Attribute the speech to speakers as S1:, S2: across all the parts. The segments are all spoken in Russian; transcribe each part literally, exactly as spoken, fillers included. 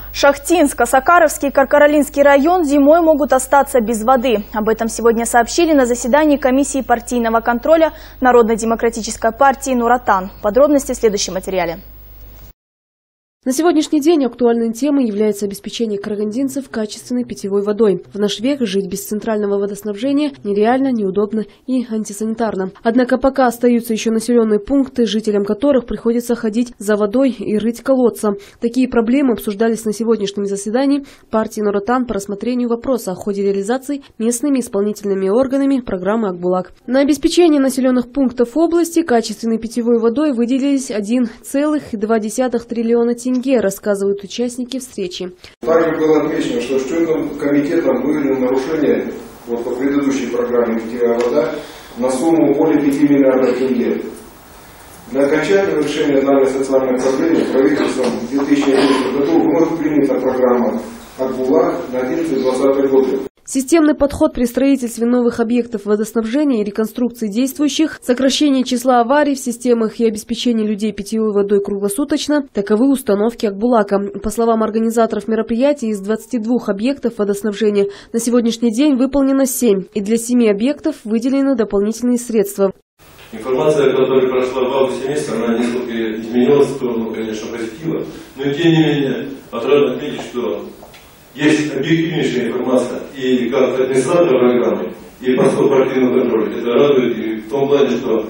S1: Шахтинск, Осакаровский и Каркаралинский район зимой могут остаться без воды. Об этом сегодня сообщили на заседании комиссии партийного контроля Народно-демократической партии «Нур-Отан». Подробности в следующем материале.
S2: На сегодняшний день актуальной темой является обеспечение карагандинцев качественной питьевой водой. В наш век жить без центрального водоснабжения нереально, неудобно и антисанитарно. Однако пока остаются еще населенные пункты, жителям которых приходится ходить за водой и рыть колодца. Такие проблемы обсуждались на сегодняшнем заседании партии «Нур-Отан» по рассмотрению вопроса о ходе реализации местными исполнительными органами программы «Акбулак». На обеспечение населенных пунктов области качественной питьевой водой выделились один целых два десятых триллиона тенге. Рассказывают участники встречи.
S3: Также было отмечено, что счетным комитетом выявлено нарушение вот, по предыдущей программе «Питьевая вода» на сумму более пяти миллиардов тенге. Для окончательного решения данной социальной проблемы правительством в две тысячи одиннадцатом году вновь принята программа «Акбулак» на две тысячи двадцатый год.
S2: Системный подход при строительстве новых объектов водоснабжения и реконструкции действующих, сокращение числа аварий в системах и обеспечение людей питьевой водой круглосуточно – таковы установки Акбулака. По словам организаторов мероприятия, из двадцати двух объектов водоснабжения на сегодняшний день выполнено семь, и для семи объектов выделены дополнительные средства.
S4: Информация, которая прошла в августе месяце, она несколько изменилась в сторону, конечно, позитива, но тем не менее отрадно отметить, что есть объективнейшая информация и как администратор программы, и подход партийного контроля. Это радует и в том плане, что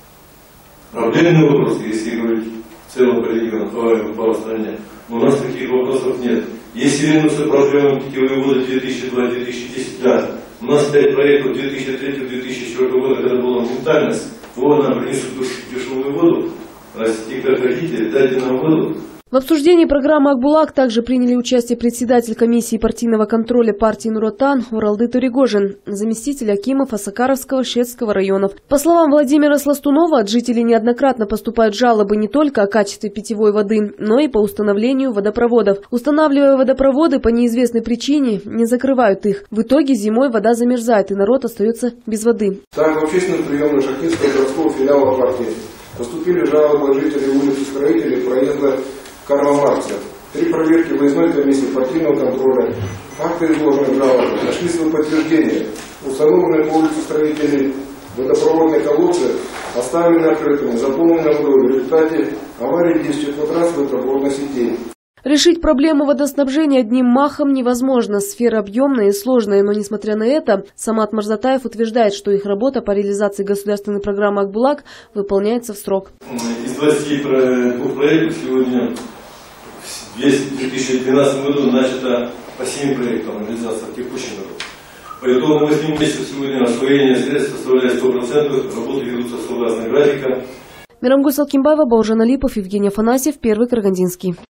S4: проблемные вопросы, если говорить в целом по региону, по стране, у нас таких вопросов нет. Если вернуться к проблемам питьевой воды две тысячи два — две тысячи десятый, да, у нас пять проектов две тысячи третьего — две тысячи четвёртого года, когда была ментальность, вот нам принесут дешевую воду, простите, как хотите, дайте нам воду.
S2: В обсуждении программы «Акбулак» также приняли участие председатель комиссии партийного контроля партии «Нур-Отан» Уралды Туригожин, заместитель акимов Осакаровского, Шетского районов. По словам Владимира Сластунова, от жителей неоднократно поступают жалобы не только о качестве питьевой воды, но и по установлению водопроводов. Устанавливая водопроводы, по неизвестной причине не закрывают их. В итоге зимой вода замерзает, и народ остается без воды.
S3: Так, в общественных приемных Шахтинского городского филиала партии поступили жалобы от жителей улицы Строителей проезда Карла Маркса. При проверке выездной комиссии партийного контроля факты изложенных жалоб нашли свое подтверждение. Установленные по улице Строителей водопроводные колодцы оставлены открытыми, заполнены водой в результате аварии действует раз водопроводной сети.
S2: Решить проблему водоснабжения одним махом невозможно. Сфера объемная и сложная, но несмотря на это, Самат Марзатаев утверждает, что их работа по реализации государственной программы «Акбулак» выполняется в срок.
S4: Из двадцати двух проектов сегодня в две тысячи двенадцатом году начато по семи проектам реализация в текущем году. По итогам восьми месяцев сегодня освоение средств составляет сто процентов, работы ведутся согласно графика.
S2: Мирамгуль Салкимбаева, Бауыржан Алипов, Евгений Афанасьев, Первый Карагандинский.